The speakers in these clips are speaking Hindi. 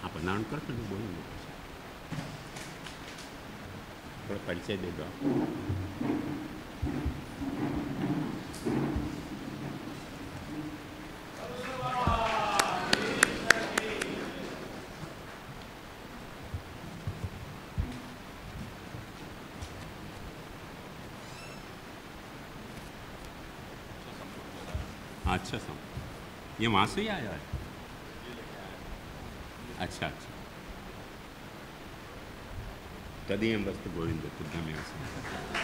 आप अनाउंस कर तो बोलेंगे, थोड़ा परिचय दे दो आप। अच्छा ये वहाँ से ही आया है? अच्छा अच्छा, तदीयं वस्तु गोविंद तुभ्यमेव शरणम्।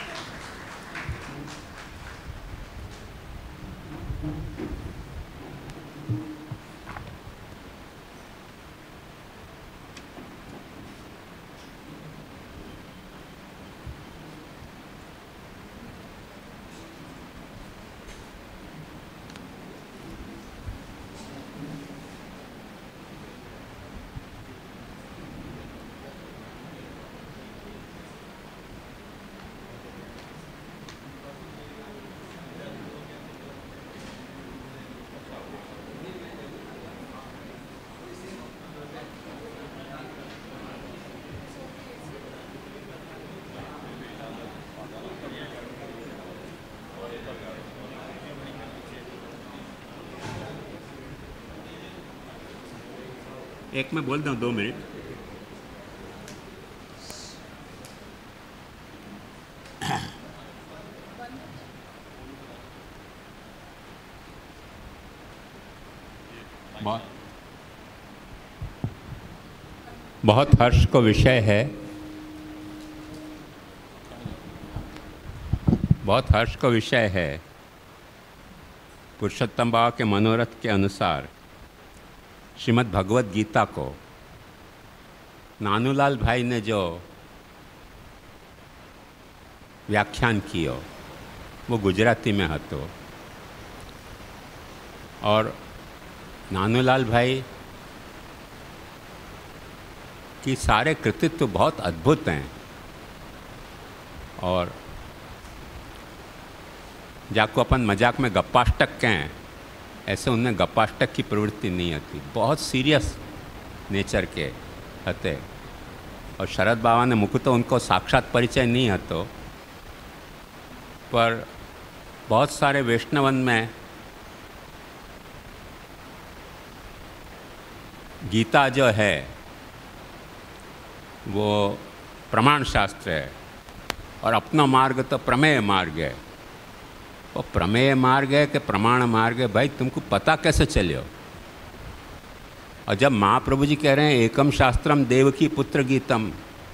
एक मैं बोल दूँ 2 मिनट। बहुत हर्ष का विषय है, बहुत हर्ष का विषय है। पुरुषोत्तम बाबा के मनोरथ के अनुसार श्रीमद् भगवत गीता को नानूलाल भाई ने जो व्याख्यान कियो वो गुजराती में हतो और नानूलाल भाई की सारे कृतित्व बहुत अद्भुत हैं और जाको अपन मजाक में गप्पाष्टक कहें, ऐसे उनमें गप्पाष्टक की प्रवृत्ति नहीं होती, बहुत सीरियस नेचर के हते। और शरद बाबा ने मुख तो उनको साक्षात परिचय नहीं हतो, पर बहुत सारे वैष्णवन में गीता जो है वो प्रमाण शास्त्र है और अपना मार्ग तो प्रमेय मार्ग है। वो प्रमेय मार्ग है कि प्रमाण मार्ग है, भाई तुमको पता कैसे चलियो? और जब महाप्रभु जी कह रहे हैं एकम शास्त्रम देवकी पुत्र गीतम,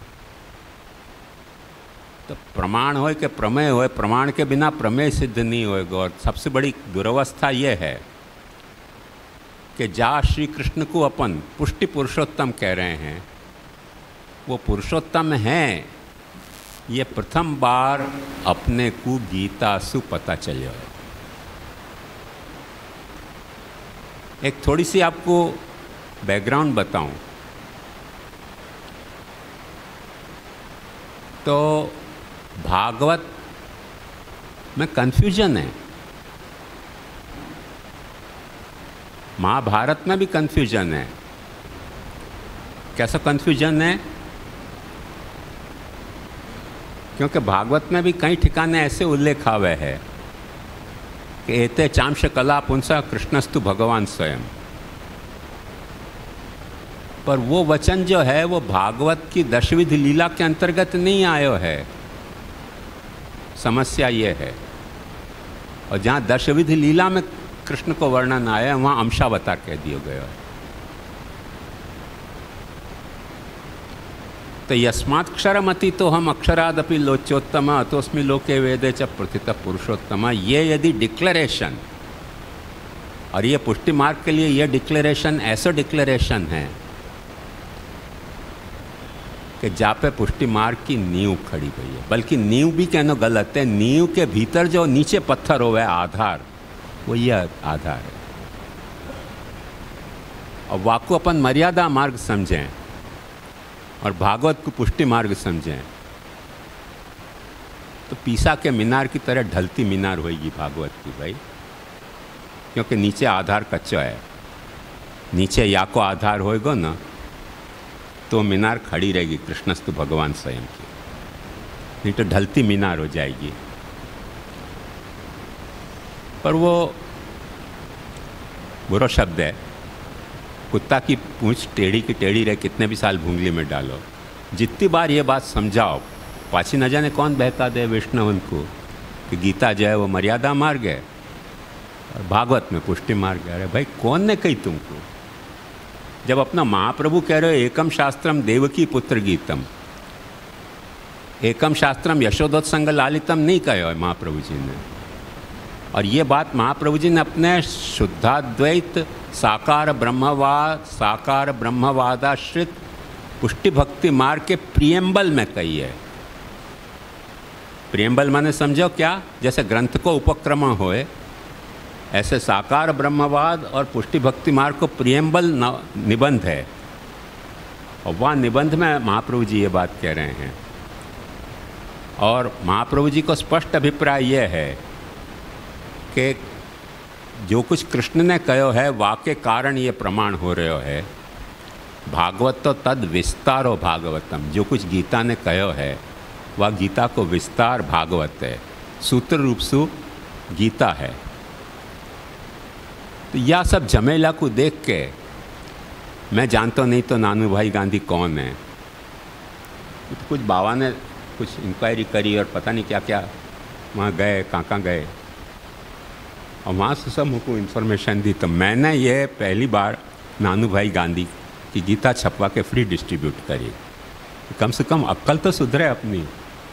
तो प्रमाण होए कि प्रमेय होए, प्रमाण के बिना प्रमेय सिद्ध नहीं होएगा। और सबसे बड़ी दुर्वस्था ये है कि जा श्री कृष्ण को अपन पुष्टि पुरुषोत्तम कह रहे हैं, वो पुरुषोत्तम हैं, ये प्रथम बार अपने को गीता सु पता चलियो। एक थोड़ी सी आपको बैकग्राउंड बताऊं तो भागवत में कन्फ्यूजन है, महाभारत में भी कन्फ्यूजन है। कैसा कन्फ्यूजन है? क्योंकि भागवत में भी कई ठिकाने ऐसे उल्लेख आवे है कि एते चांश कला पुंसा कृष्णस्तु भगवान स्वयं, पर वो वचन जो है वो भागवत की दशविध लीला के अंतर्गत नहीं आयो है। समस्या ये है। और जहाँ दशविध लीला में कृष्ण को वर्णन आया वहाँ अंशावतार कह दिया गया है। तो यस्मात्क्षरमति तो हम अक्षरादपि लोचोत्तम अतोस्मि लोके वेदे च प्रथित पुरुषोत्तम, ये यदि डिक्लेरेशन, और ये पुष्टि मार्ग के लिए ये डिक्लेरेशन ऐसा डिक्लेरेशन है कि जहाँ पे पुष्टि मार्ग की नींव खड़ी हुई है, बल्कि नींव भी कहना गलत है, नींव के भीतर जो नीचे पत्थर हो है आधार, वो ये आधार है। और वाको अपन मर्यादा मार्ग समझें और भागवत को पुष्टि मार्ग समझें तो पीसा के मीनार की तरह ढलती मीनार होगी भागवत की भाई, क्योंकि नीचे आधार कच्चा है। नीचे या को आधार होएगा ना तो मीनार खड़ी रहेगी, कृष्णस्तु भगवान स्वयं की, नहीं तो ढलती मीनार हो जाएगी। पर वो बुरा शब्द है, कुत्ता की पूंछ टेढ़ी की टेढ़ी रहे, कितने भी साल भूंगली में डालो, जितनी बार ये बात समझाओ, पाछी न जाने कौन बहका दे वैष्णवन को कि गीता जो है वो मर्यादा मार्ग है और भागवत में पुष्टि मार्ग है। अरे भाई कौन ने कही तुमको? जब अपना महाप्रभु कह रहे हो एकम शास्त्रम देवकी पुत्र गीतम, एकम शास्त्रम यशोदोत्संग लालितम नहीं कहे हो महाप्रभु जी ने। और ये बात महाप्रभु जी ने अपने शुद्धाद्वैत साकार ब्रह्मवादाश्रित पुष्टि भक्ति मार्ग के प्रियम्बल में कही है। प्रियम्बल माने समझो क्या, जैसे ग्रंथ को उपक्रमण होए, ऐसे साकार ब्रह्मवाद और पुष्टि भक्ति मार्ग को प्रियम्बल निबंध है, और वह निबंध में महाप्रभु जी ये बात कह रहे हैं। और महाप्रभु जी को स्पष्ट अभिप्राय यह है कि जो कुछ कृष्ण ने कहो है वाक्य कारण ये प्रमाण हो रहे है। भागवत तो तद विस्तारो भागवतम, जो कुछ गीता ने कहो है वह गीता को विस्तार भागवत है, सूत्र रूप सु गीता है। तो यह सब झमेला को देख के मैं जानता नहीं तो नानू भाई गांधी कौन है। तो कुछ बाबा ने कुछ इंक्वायरी करी और पता नहीं क्या क्या वहाँ गए, कहाँ गए, और वहाँ से सब मुझको इन्फॉर्मेशन दी। तो मैंने ये पहली बार नानू भाई गांधी की गीता छपवा के फ्री डिस्ट्रीब्यूट करी। कम से कम अक्ल तो सुधरे अपनी।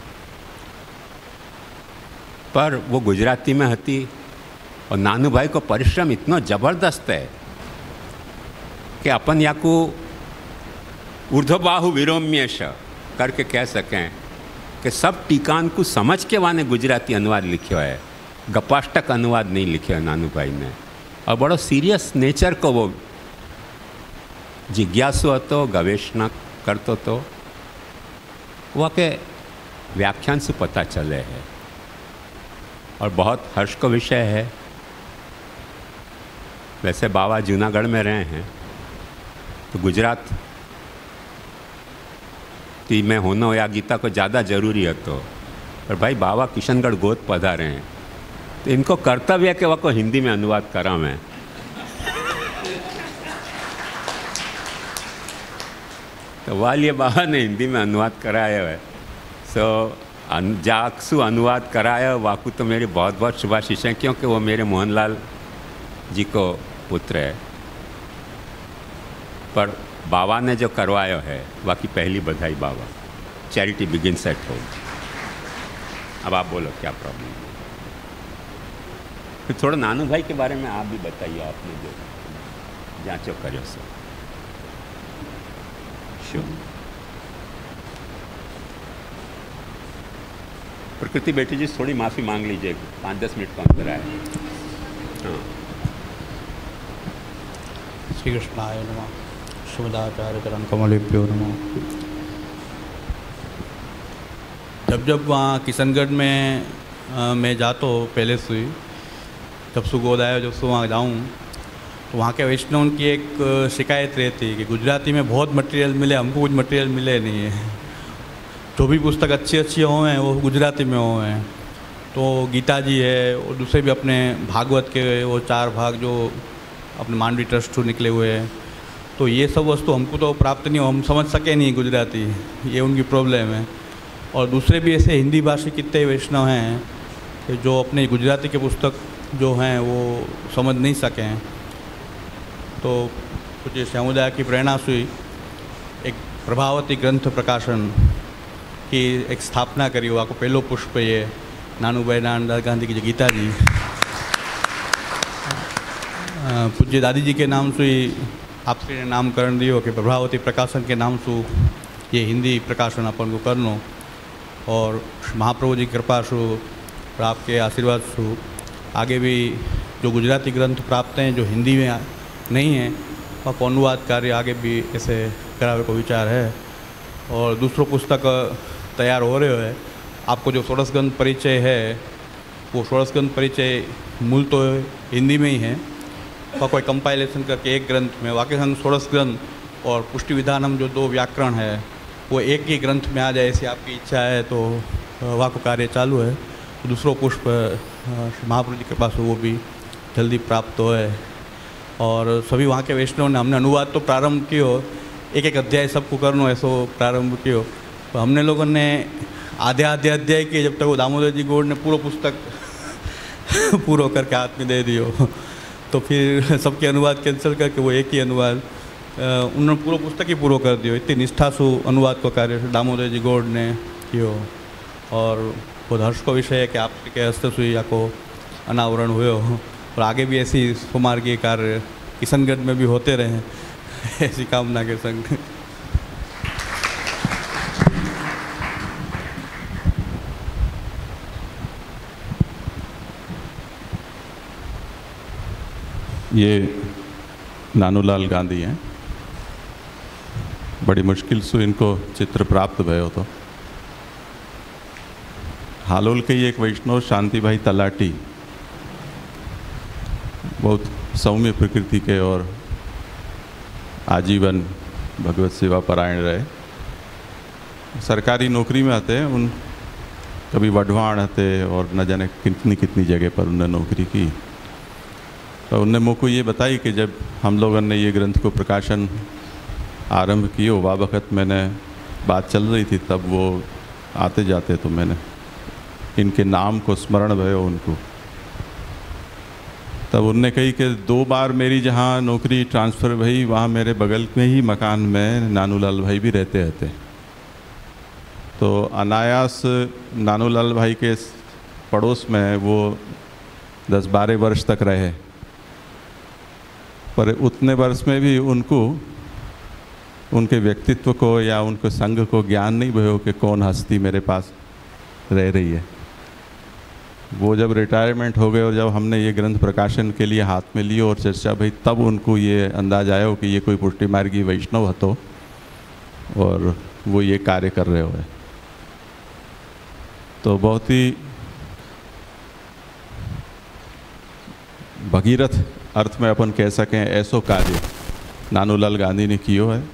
पर वो गुजराती में हती और नानू भाई को परिश्रम इतना ज़बरदस्त है कि अपन या को ऊर्ध्वबाहु विरोम्यश करके कह सकें कि सब टीकान को समझ के वाने गुजराती अनुवाद लिखो है, गपाष्टक अनुवाद नहीं लिखे है नानू भाई ने। और बड़ो सीरियस नेचर को वो जिज्ञासु હતો, गवेषणा करतो तो वह के व्याख्यान से पता चले है। और बहुत हर्ष का विषय है। वैसे बाबा जूनागढ़ में रहे हैं तो गुजरात की में होना या गीता को ज़्यादा जरूरी है। तो पर भाई बाबा किशनगढ़ गोद पधारे हैं तो इनको कर्तव्य है कि वह को हिंदी में अनुवाद करा मैं। तो वालिया बाबा ने हिंदी में अनुवाद कराया है। जाकसु अनुवाद कराया वाकू तो मेरी बहुत बहुत शुभाशीष हैं, क्योंकि वो मेरे मोहनलाल जी को पुत्र है। पर बाबा ने जो करवाया है बाकी पहली बधाई बाबा। Charity begins at home. अब आप बोलो क्या प्रॉब्लम है। फिर थोड़ा नानू भाई के बारे में आप भी बताइए, आपने जो जांचो करो सो। प्रकृति बेटी जी थोड़ी माफ़ी मांग लीजिए, 5-10 मिनट का अंतर है। हाँ। श्री कृष्णाय नमः। शुभदाचार्य चरण कमलेभ्यो नमः। जब वहाँ किशनगढ़ में मैं जाता हूँ पहले से ही, जब सुगोद आया जब वहाँ जाऊँ तो वहाँ के वैष्णव की एक शिकायत रहती है कि गुजराती में बहुत मटेरियल मिले, हमको कुछ मटेरियल मिले नहीं है। जो भी पुस्तक अच्छी हुए हैं वो गुजराती में हुए हैं। तो गीता जी है और दूसरे भी अपने भागवत के वो 4 भाग जो अपने मांडवी ट्रस्ट से निकले हुए हैं। तो ये सब वस्तु हमको तो प्राप्त नहीं हो, हम समझ सके नहीं गुजराती, ये उनकी प्रॉब्लम है। और दूसरे भी ऐसे हिंदी भाषी कितने वैष्णव हैं कि जो अपने गुजराती के पुस्तक जो हैं वो समझ नहीं सके हैं। तो कुछ समुदाय की प्रेरणा से एक प्रभावती ग्रंथ प्रकाशन की एक स्थापना करी। वहाँ को पहलो पुष्प ये नानूभाई नानदास गांधी की जो गीता जी पूज्य दादी जी के नाम से ही आपसे ने नामकरण दियो कि प्रभावती प्रकाशन के नाम से ये हिंदी प्रकाशन अपन को करनो। और महाप्रभु जी की कृपा से और आपके आशीर्वाद से आगे भी जो गुजराती ग्रंथ प्राप्त हैं जो हिंदी में नहीं है वह अनुवाद कार्य आगे भी ऐसे करावे को विचार है। और दूसरों पुस्तक तैयार हो रहे है। आपको जो षोडशगंध परिचय है वो षोडशगंध परिचय मूल तो हिंदी में ही है, वह कोई कंपाइलेशन करके एक ग्रंथ में वाक्य संग षोडशगंध और पुष्टि विधानम जो 2 व्याकरण है वो एक ही ग्रंथ में आ जाए, ऐसी आपकी इच्छा है तो वहाँ को कार्य चालू है। तो दूसरो पुष्प महाप्रभु जी के पास वो भी जल्दी प्राप्त हो है। और सभी वहाँ के वैष्णव ने हमने अनुवाद तो प्रारंभ कियो, एक एक अध्याय सबको करनो ऐसो प्रारंभ कियो। तो हमने लोगों ने आधे अध्याय किए, जब तक वो दामोदर जी गौड़ ने पूरा पुस्तक पूरा करके हाथ में दे दियो। तो फिर सबके अनुवाद कैंसिल करके वो एक ही अनुवाद उन्होंने पूरा पुस्तक ही पूरा कर दियो। इतनी निष्ठा से अनुवाद को कार्य दामोदर जी गौड़ ने कियो। और बहुत हर्ष को विषय है कि आपके हस्त से या को अनावरण हुए और आगे भी ऐसी सुमार्गीय कार्य किशनगढ़ में भी होते रहे, ऐसी कामना के संग। ये नानूलाल गांधी हैं। बड़ी मुश्किल से इनको चित्र प्राप्त भयो। तो हालोल के ही एक वैष्णव शांति भाई तलाटी बहुत सौम्य प्रकृति के और आजीवन भगवत सेवा परायण रहे। सरकारी नौकरी में आते हैं, उन कभी वढवाण आते और न जाने कितनी कितनी जगह पर उन्होंने नौकरी की। तो उनने मुझको ये बताई कि जब हम लोगों ने ये ग्रंथ को प्रकाशन आरंभ किया, वह वक़्त मैंने बात चल रही थी, तब वो आते जाते तो मैंने इनके नाम को स्मरण भयो उनको। तब उनने कही कि 2 बार मेरी जहाँ नौकरी ट्रांसफ़र भई, वहाँ मेरे बगल में ही मकान में नानूलाल भाई भी रहते थे। तो अनायास नानूलाल भाई के पड़ोस में वो 10-12 वर्ष तक रहे। पर उतने वर्ष में भी उनको उनके व्यक्तित्व को या उनके संग को ज्ञान नहीं भयो कि कौन हस्ती मेरे पास रह रही है। वो जब रिटायरमेंट हो गए और जब हमने ये ग्रंथ प्रकाशन के लिए हाथ में लिए और चर्चा भई, तब उनको ये अंदाज आया हो कि ये कोई पुष्टि मार्गी वैष्णव हतो और वो ये कार्य कर रहे हुए। तो बहुत ही भगीरथ अर्थ में अपन कह सकें ऐसो कार्य नानूलाल गांधी ने कियो है।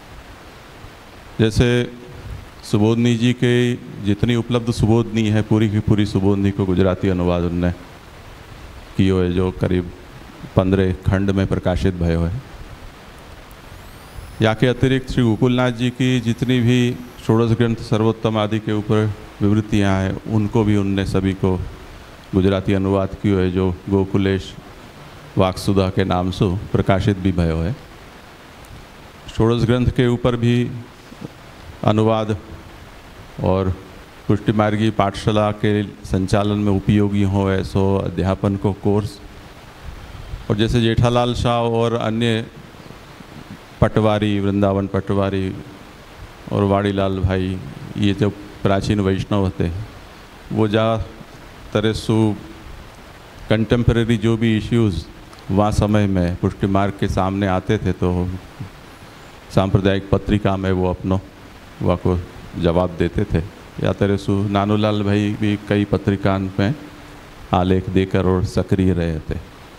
जैसे सुबोधनी जी के जितनी उपलब्ध सुबोधनी है, पूरी की पूरी सुबोधनी को गुजराती अनुवाद उनने कियो है, जो करीब 15 खंड में प्रकाशित भयो है। या के अतिरिक्त श्री गोकुलनाथ जी की जितनी भी षोडश ग्रंथ सर्वोत्तम आदि के ऊपर विवृत्तियाँ हैं, उनको भी उनने सभी को गुजराती अनुवाद कियो है, जो गोकुलेश वाक्सुधा के नाम से प्रकाशित भी भयो है। षोडश ग्रंथ के ऊपर भी अनुवाद और पुष्टि मार्गी पाठशाला के संचालन में उपयोगी हो ऐसो अध्यापन को कोर्स। और जैसे जेठालाल शाह और अन्य पटवारी, वृंदावन पटवारी और वाड़ीलाल भाई, ये जो प्राचीन वैष्णव थे, वो जा तरह सु कंटेम्प्रेरी जो भी इश्यूज़ वहाँ समय में पुष्टि मार्ग के सामने आते थे, तो सांप्रदायिक पत्रिका में वो अपनों वह को जवाब देते थे। या तरह सु नानूलाल भाई भी कई पत्रिका में आलेख देकर और सक्रिय रहे थे।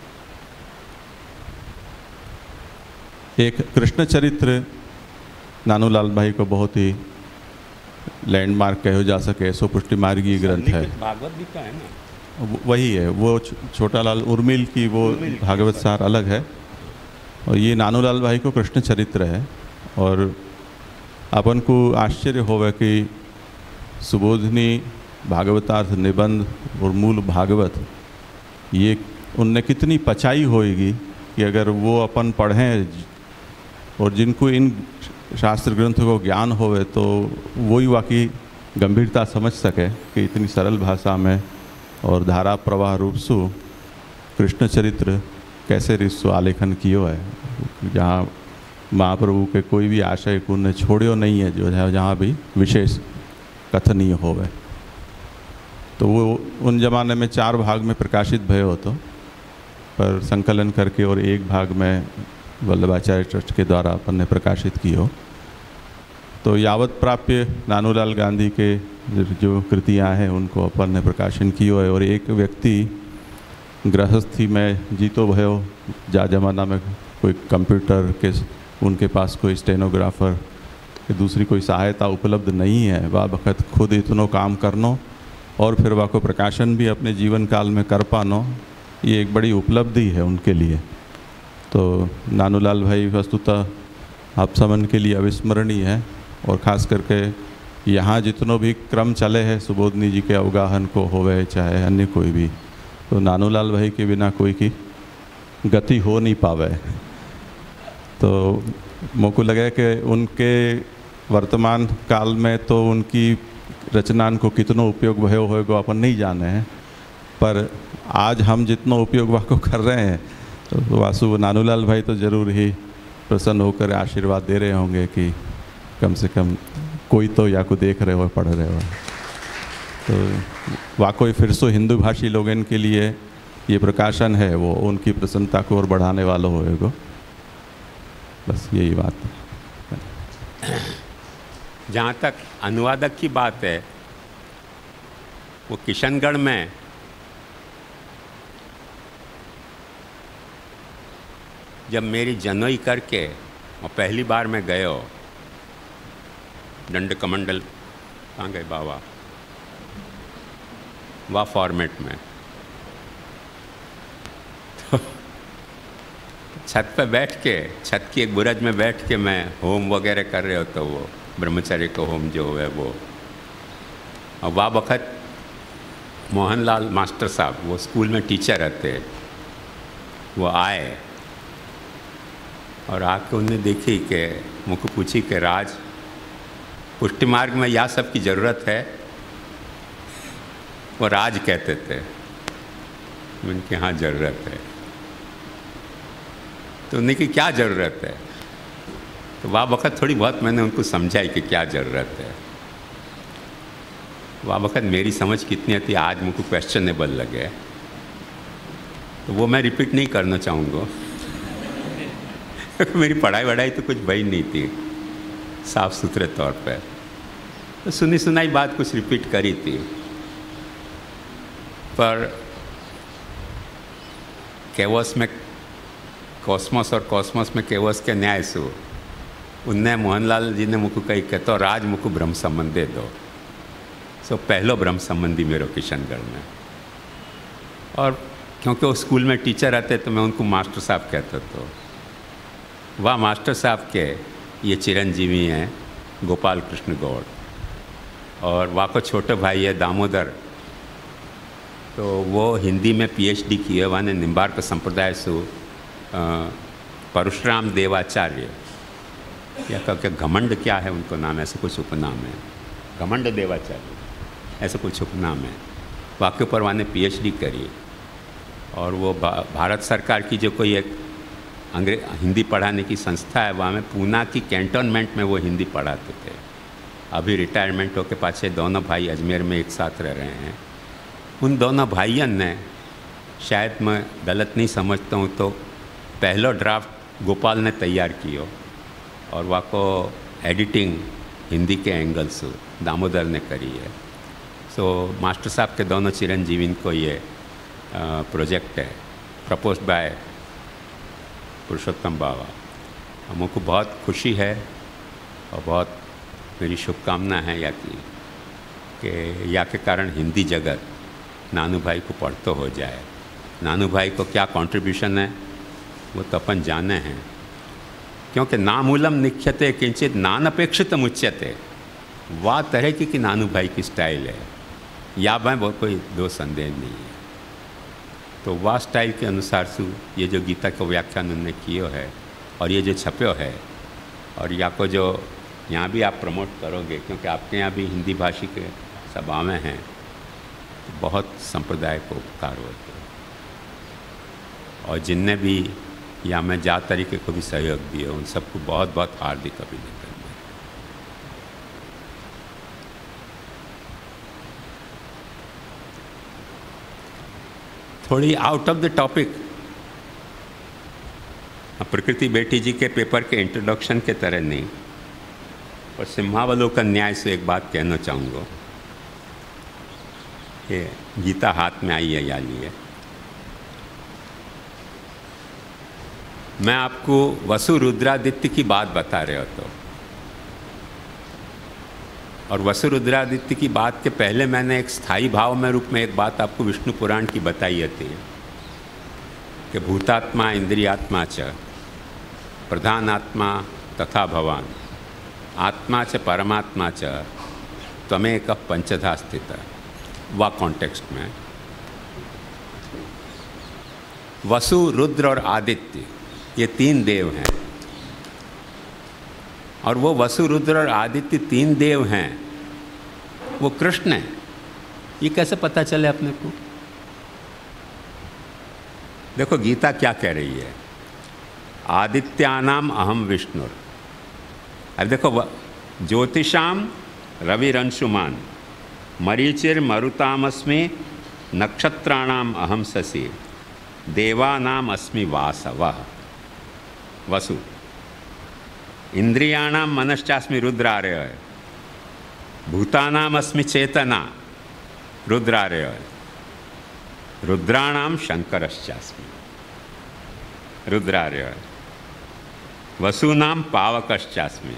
एक कृष्ण चरित्र नानूलाल भाई को बहुत ही लैंडमार्क कहो जा सके, ऐसो पुष्टि मार्गी ग्रंथ है। भागवत गीता है ना, वही है। वो छोटा लाल उर्मिल की वो भागवत सार अलग है, और ये नानूलाल भाई को कृष्ण चरित्र है। और अपन को आश्चर्य होवे कि सुबोधनी, भागवतार्थ निबंध और मूल भागवत, ये उनने कितनी पचाई होएगी कि अगर वो अपन पढ़ें और जिनको इन शास्त्र ग्रंथों को ज्ञान होवे तो वही वाकई गंभीरता समझ सके कि इतनी सरल भाषा में और धारा प्रवाह रूप से कृष्ण चरित्र कैसे रिश्व आलेखन कियो है, जहाँ महाप्रभु के कोई भी आशय को उन्हें छोड़ियो नहीं है, जो है जहाँ भी विशेष कथनीय होवे। तो वो उन जमाने में 4 भाग में प्रकाशित भयो होतो, पर संकलन करके और एक भाग में वल्लभाचार्य ट्रस्ट के द्वारा अपन ने प्रकाशित की हो। तो यावत प्राप्य नानूलाल गांधी के जो कृतियाँ हैं उनको अपन ने प्रकाशन कियो है। और एक व्यक्ति गृहस्थी में जीतो भयो, जा जमाना में कोई कंप्यूटर के उनके पास कोई स्टेनोग्राफर कि दूसरी कोई सहायता उपलब्ध नहीं है, वह वक्त खुद इतनो काम करनो और फिर वह को प्रकाशन भी अपने जीवन काल में कर पानो, ये एक बड़ी उपलब्धि है उनके लिए। तो नानूलाल भाई वस्तुतः आप समन के लिए अविस्मरणीय है। और ख़ास करके यहाँ जितनों भी क्रम चले हैं सुबोधनी जी के अवगाहन को होवे चाहे अन्य कोई भी, तो नानूलाल भाई के बिना कोई की गति हो नहीं पावे। तो मोको लगे कि उनके वर्तमान काल में तो उनकी रचनान को कितनो उपयोग भयो होएगो अपन नहीं जाने हैं, पर आज हम जितना उपयोग वह को कर रहे हैं तो वासु नानूलाल भाई तो ज़रूर ही प्रसन्न होकर आशीर्वाद दे रहे होंगे कि कम से कम कोई तो या को देख रहे हो पढ़ रहे हो। तो वाकई फिर से हिंदू भाषी लोगों के लिए ये प्रकाशन है वो उनकी प्रसन्नता को और बढ़ाने वाला होएगा। बस यही बात है। जहाँ तक अनुवादक की बात है, वो किशनगढ़ में जब मेरी जनोई करके और पहली बार मैं गयो दंड कमंडल, कहाँ गए बाबा, वाह फॉर्मेट में, तो छत पे बैठ के, छत की एक बुरज में बैठ के मैं होम वगैरह कर रहे हो, तो वो ब्रह्मचर्य का होम जो है वो, और वाह वक़्त मोहनलाल मास्टर साहब, वो स्कूल में टीचर रहते, वो आए और आके उन्हें देखी कि मुझको पूछी कि राज पुष्टि मार्ग में या सब की ज़रूरत है, वो राज कहते थे। मैंने कहा हाँ ज़रूरत है। तो उन्हें कि क्या ज़रूरत है, तो वह वक़्त थोड़ी बहुत मैंने उनको समझाई कि क्या ज़रूरत है। वह वक़्त मेरी समझ कितनी थी आज मुझको क्वेश्चनेबल लगे, तो वो मैं रिपीट नहीं करना चाहूँगा। मेरी पढ़ाई वढ़ाई तो कुछ भई नहीं थी साफ सुथरे तौर पे, तो सुनी सुनाई बात कुछ रिपीट करी थी। पर केवस में कॉस्मोस और कॉस्मोस में केवस के न्याय सु उनने मोहनलाल जी ने मुझको कही कि तो राज मुझको ब्रह्म संबंध दे दो। सो पहलो ब्रह्म संबंधी मेरो किशनगढ़ में, और क्योंकि वो स्कूल में टीचर रहते तो मैं उनको मास्टर साहब कहता। तो वह मास्टर साहब के ये चिरंजीवी हैं गोपाल कृष्ण गौड़, और वहाँ को छोटे भाई है दामोदर, तो वो हिंदी में PhD की है। वहाँ ने निम्बार्क संप्रदाय से परशुराम देवाचार्य या क्या घमंड क्या है उनको नाम, ऐसे कुछ उपनाम है, घमंड देवाचार्य ऐसे कुछ उपनाम है। वाक्य पर वहाँ ने PhD करी, और वो भारत सरकार की जो कोई एक हिंदी पढ़ाने की संस्था है, वहाँ में पूना की कैंटोनमेंट में वो हिंदी पढ़ाते थे। अभी रिटायरमेंट होके पाछे दोनों भाई अजमेर में एक साथ रह रहे हैं। उन दोनों भाइयों ने, शायद मैं गलत नहीं समझता हूँ, तो पहला ड्राफ्ट गोपाल ने तैयार किया और वहाँ को एडिटिंग हिंदी के एंगल से दामोदर ने करी है। सो मास्टर साहब के दोनों चिरंजीवी को ये प्रोजेक्ट है, प्रपोज्ड बाय पुरुषोत्तम बाबा। हमको बहुत खुशी है और बहुत मेरी शुभकामना है या के कारण हिंदी जगत नानू भाई को पढ़तो हो जाए। नानू भाई को क्या कंट्रीब्यूशन है वो तो अपन जाने हैं, क्योंकि नामूलम निख्यते किंचित नानपेक्षित मुच्यते, वाह तरह की नानू भाई की स्टाइल है, या मैं बहुत कोई दो संदेह नहीं है। तो वाह स्टाइल के अनुसार से ये जो गीता का व्याख्यान उन्होंने किया है और ये जो छप्यो है, और या को जो यहाँ भी आप प्रमोट करोगे, क्योंकि आपके यहाँ भी हिंदी भाषी के सभाएँ हैं, तो बहुत संप्रदाय को उपकार होते हैं। और जिनने भी या मैं जा तरीके को भी सहयोग दिए, उन सबको बहुत बहुत हार्दिक अभिनंदन। थोड़ी आउट ऑफ द टॉपिक, प्रकृति बेटी जी के पेपर के इंट्रोडक्शन के तरह नहीं, और सिम्हावलोकन न्याय से एक बात कहना चाहूँगा कि गीता हाथ में आई है या लिए मैं आपको वसु रुद्रादित्य की बात बता रहे हो तो, और वसु रुद्रादित्य की बात के पहले मैंने एक स्थायी भाव में रूप में एक बात आपको विष्णु पुराण की बताई थी कि भूतात्मा इंद्रियात्मा च प्रधानात्मा तथा भवान आत्मा च परमात्मा च त्वमेक पंचधा स्थित। वा कॉन्टेक्स्ट में वसु रुद्र और आदित्य ये तीन देव हैं, और वो वसु रुद्र और आदित्य तीन देव हैं वो कृष्ण हैं। ये कैसे पता चले अपने को? देखो गीता क्या कह रही है, आदित्यानाम अहम विष्णुर। अब देखो ज्योतिषाम रविरंशुमान मरीचिर मरुतामस्मि नक्षत्राणाम अहम शशि देवानाम अस्मि वासवः। वसु इंद्रियाणाम मनश्चास्मि रुद्रार्य भूतानाम अस्मि चेतना रुद्रार्य रुद्राणाम शंकरश्चास्मि रुद्रार्य वसूनाम पावकश्चास्मि।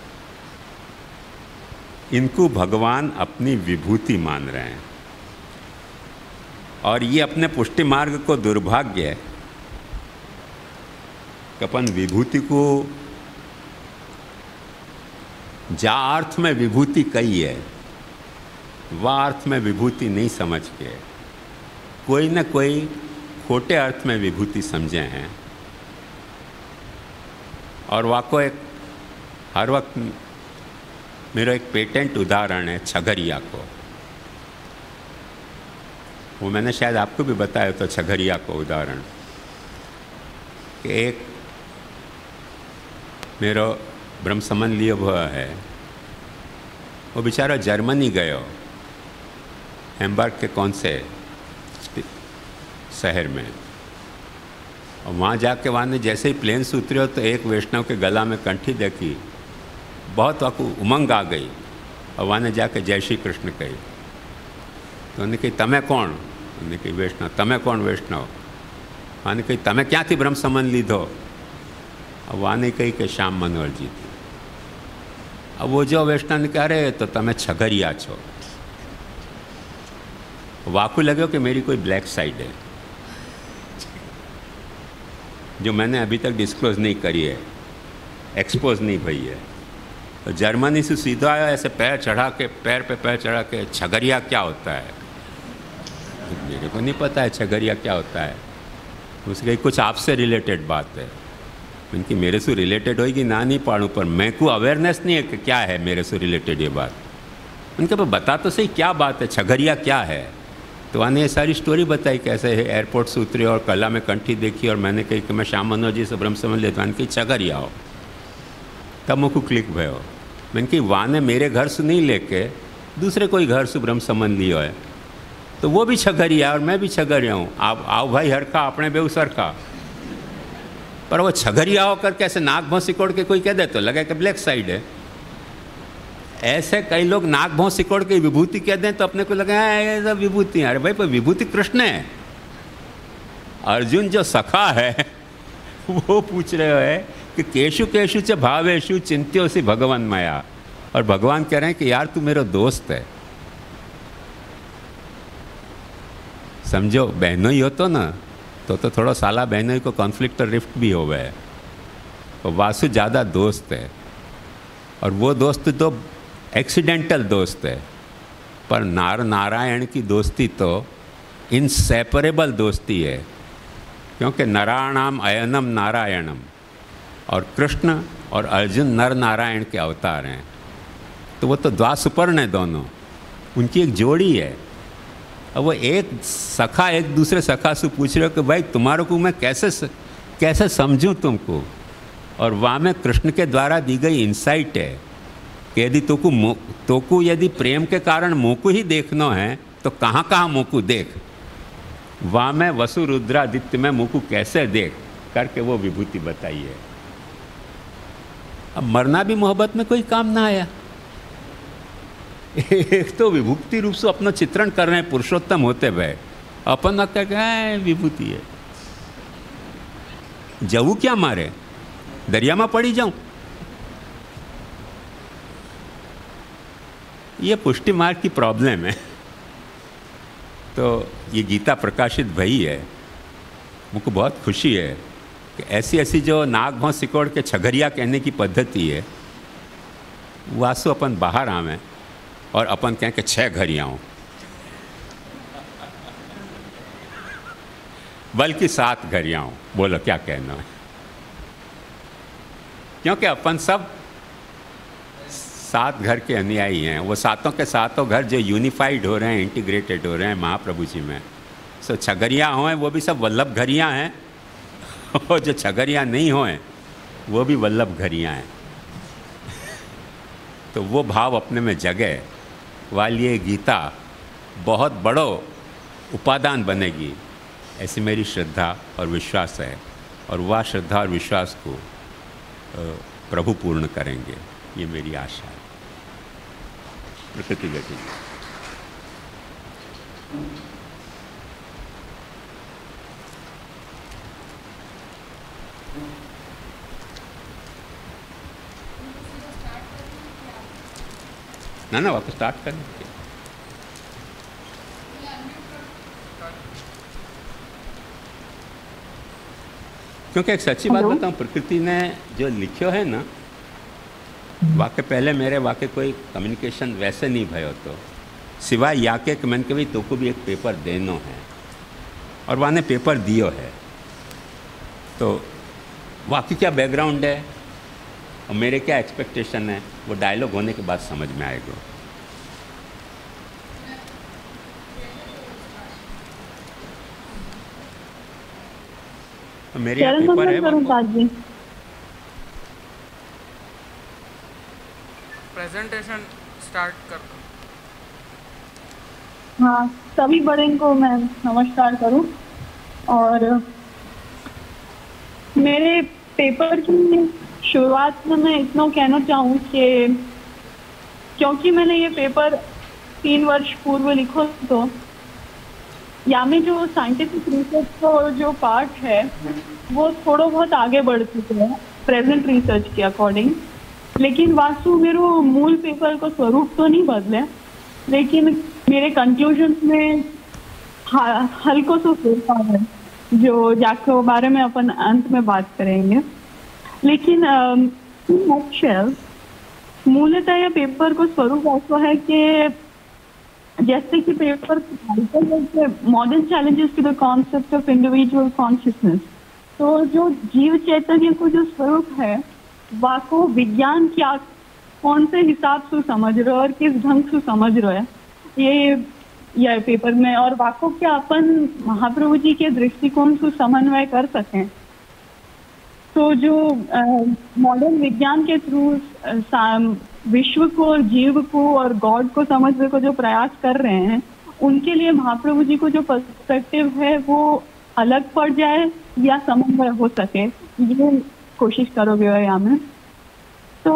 इनको भगवान अपनी विभूति मान रहे हैं, और ये अपने पुष्टि मार्ग को दुर्भाग्य है कि अपन विभूति को जा अर्थ में विभूति कही है वह अर्थ में विभूति नहीं समझ के कोई न कोई खोटे अर्थ में विभूति समझे हैं। और वाको एक हर वक्त मेरा एक पेटेंट उदाहरण है छगरिया को, वो मैंने शायद आपको भी बताया तो छगरिया को उदाहरण कि एक मेरा ब्रह्म संबंध लिए हुआ है, वो बेचारा जर्मनी गयो हैम्बर्ग के कौन से शहर में, और वहाँ जाके वहाँ ने जैसे ही प्लेन से उतरे तो एक वैष्णव के गला में कंठी देखी, बहुत वाकू उमंग आ गई, और वहाँ ने जाके जय श्री कृष्ण कही। तो उन्हें कही तमें कौन? उन्हें कही वैष्णव। तमें कौन वैष्णव? वहाँ ने कही तमें क्या थी ब्रह्म संबंध लीधो? और वहाँ ने कही कि श्याम मनोहर जी थी। अब वो जो वैष्णव ने कह रहे तो तमें छगरिया छो। वाकू लगे कि मेरी कोई ब्लैक साइड है जो मैंने अभी तक डिस्क्लोज नहीं करी है, एक्सपोज नहीं भई है। तो जर्मनी से सीधा आया, ऐसे पैर चढ़ा के पैर पे पैर चढ़ा के छगरिया क्या होता है? मेरे को नहीं पता है छगरिया क्या होता है। उसके कुछ आपसे रिलेटेड बात है, उनकी मेरे से रिलेटेड होगी ना नहीं पाड़ू, पर मैं को अवेयरनेस नहीं है कि क्या है मेरे से रिलेटेड ये बात। उनके पर बता तो सही क्या बात है, छगरिया क्या है। तो उन्हें ये सारी स्टोरी बताई कैसे है एयरपोर्ट से उतरे और कला में कंठी देखी, और मैंने कही कि मैं श्याम मनोहर जी से ब्रह्म समझ लेता हूँ कि छगरिया हो। तब मुझको क्लिक भयो। मैंने कि वाने मेरे घर से नहीं लेके दूसरे कोई घर से ब्रह्म संबंध लियो है, तो वो भी छगरिया और मैं भी छगरिया हूँ। आप आओ भाई हरका अपने बेऊ सरका। पर वो छगरिया होकर कैसे नाक भौं सिकोड़ के कोई कह दे तो लगे कि ब्लैक साइड है। ऐसे कई लोग नाक भौं सिकोड़ के विभूति कह दें तो अपने को लगे ये सब विभूति। अरे भाई पर विभूति कृष्ण है। अर्जुन जो सखा है वो पूछ रहे हैं कि केशु केशु च भावेशु चिंत्योसी भगवान माया, और भगवान कह रहे हैं कि यार तू मेरा दोस्त है। समझो बहनों ही हो तो ना तो थोड़ा साला बहनों को कॉन्फ्लिक्ट और रिफ्ट भी हो गए। तो वासु ज़्यादा दोस्त है, और वो दोस्त तो एक्सीडेंटल दोस्त है, पर नारायण की दोस्ती तो इनसेपरेबल दोस्ती है, क्योंकि नराणाम अयनम नारायणम, और कृष्ण और अर्जुन नर नारायण के अवतार हैं। तो वो तो द्वासुपर्ण है दोनों, उनकी एक जोड़ी है। अब वो एक सखा एक दूसरे सखा से पूछ रहे हो कि भाई तुम्हारे को मैं कैसे समझूं तुमको। और वहाँ में कृष्ण के द्वारा दी गई इंसाइट है कि यदि तोकू यदि प्रेम के कारण मुँह को ही देखना है तो कहाँ कहाँ मुँह को देख। वहाँ में वसु रुद्रादित्य में मुँह को कैसे देख करके वो विभूति बताई है। अब मरना भी मोहब्बत में कोई काम ना आया। एक तो विभूति रूप से अपना चित्रण कर रहे हैं पुरुषोत्तम होते हुए, अपन न कह विभूति है। जવું क्या मारे, दरिया में पड़ी जाऊं? ये पुष्टि मार्ग की प्रॉब्लम है। तो ये गीता प्रकाशित भई है, मुझको बहुत खुशी है कि ऐसी ऐसी जो नाक भौं सिकोड़ के छगरिया कहने की पद्धति है, वासु अपन बाहर आवे और अपन कहें कि 6 घरियाओं, बल्कि 7 घरियाओं। बोलो क्या कहना है? क्योंकि अपन सब 7 घर के अनुयायी हैं। वो सातों के सातों घर जो यूनिफाइड हो रहे हैं, इंटीग्रेटेड हो रहे हैं महाप्रभु जी में। सो छगरिया हों वो भी सब वल्लभ घरियाँ हैं, और जो छगरिया नहीं हों वो भी वल्लभ घरियाँ हैं। तो वो भाव अपने में जगे वाली ये गीता बहुत बड़ो उपादान बनेगी, ऐसी मेरी श्रद्धा और विश्वास है। और वह श्रद्धा और विश्वास को प्रभु पूर्ण करेंगे, ये मेरी आशा है। प्रकृति गति ना वापस स्टार्ट करें। क्योंकि एक सच्ची बात बताऊं, प्रकृति ने जो लिखियो है ना, वाकई पहले मेरे वाकई कोई कम्युनिकेशन वैसे नहीं भयो, तो सिवाय या के मैंने कभी तो को भी एक पेपर देनो है, और वाने पेपर दियो है। तो वाकई क्या बैकग्राउंड है और मेरे क्या एक्सपेक्टेशन है, वो डायलॉग होने के बाद समझ में आएगा। तो मेरे यहाँ पेपर है, प्रेजेंटेशन स्टार्ट कर। हाँ, सभी बड़े को मैं नमस्कार करूं। और मेरे पेपर की शुरुआत में मैं इतना कहना चाहूँ कि क्योंकि मैंने ये पेपर 3 वर्ष पूर्व लिखो, तो या में जो साइंटिफिक रिसर्च का जो पार्ट है वो थोड़ा बहुत आगे बढ़ चुके हैं प्रेजेंट रिसर्च के अकॉर्डिंग। लेकिन वास्तु मेरे मूल पेपर को स्वरूप तो नहीं बदले, लेकिन मेरे कंक्लूजन में हल्को सो फेरफार है, जो जाके बारे में अपन अंत में बात करेंगे। लेकिन मूलतः यह पेपर को स्वरूप ऐसा है कि जैसे कि paper modern challenges to the concept of individual consciousness, तो जो जीव चैतन्य को जो स्वरूप है वाको विज्ञान क्या कौन से हिसाब से समझ रहे हो और किस ढंग से समझ रहे हैं ये पेपर में, और वाको क्या अपन महाप्रभु जी के दृष्टिकोण से समन्वय कर सकें। तो जो मॉडर्न विज्ञान के थ्रू विश्व को और जीव को और गॉड को समझने को जो प्रयास कर रहे हैं, उनके लिए महाप्रभु जी को जो पर्सपेक्टिव है वो अलग पड़ जाए या समन्वय हो सके, ये कोशिश करोगे यहाँ में। तो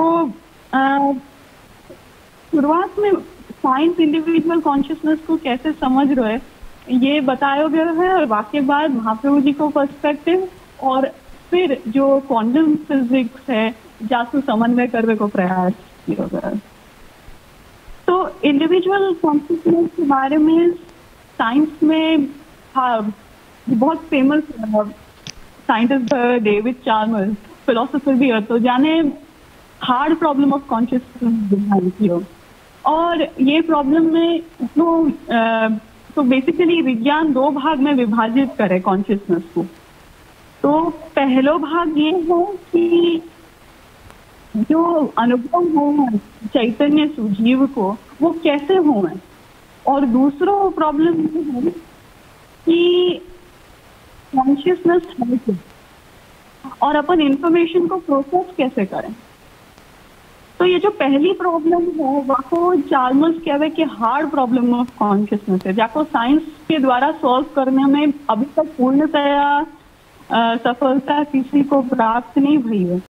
शुरुआत में साइंस इंडिविजुअल कॉन्शियसनेस को कैसे समझ रहे ये बताया गया है, और वाकई बाद महाप्रभु जी को पर्सपेक्टिव और फिर जो क्वांटम फिजिक्स है जासु समन्वय करने को प्रयास किया गया। तो इंडिविजुअल कॉन्शियसनेस के बारे में साइंस में बहुत famous scientist David Chalmers, philosopher भी है, तो जाने हार्ड प्रॉब्लम ऑफ कॉन्शियसनेस की हो। और ये प्रॉब्लम में तो बेसिकली विज्ञान 2 भाग में विभाजित करे कॉन्शियसनेस को। तो पहलो भाग ये है कि जो अनुभव हो चैतन्य सुजीव को वो कैसे हो, और दूसरो प्रॉब्लम ये है कि कॉन्शियसनेस है क्या, और अपन इंफॉर्मेशन को प्रोसेस कैसे करें। तो ये जो पहली प्रॉब्लम है वो चार्मर्स कहवे कि हार्ड प्रॉब्लम ऑफ कॉन्शियसनेस है, जाको साइंस के द्वारा सॉल्व करने में अभी तक पूर्णतया सफलता किसी को प्राप्त नहीं हुई है।